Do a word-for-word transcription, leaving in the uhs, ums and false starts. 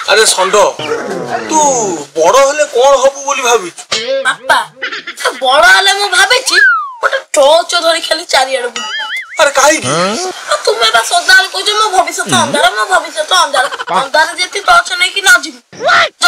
अरे षंड तू बड़ हेले कौन हबु बोली भाबी बापा से बड़ हेले मु भाबीची गोटे टॉर्च धरि खाली चारियाडे बुली। अरे काई तुम्हें बस सदा को जो मो भविष्य तो अंधार मो भविष्य तो अंधार अंधार जेती टॉर्च नै कि ना जी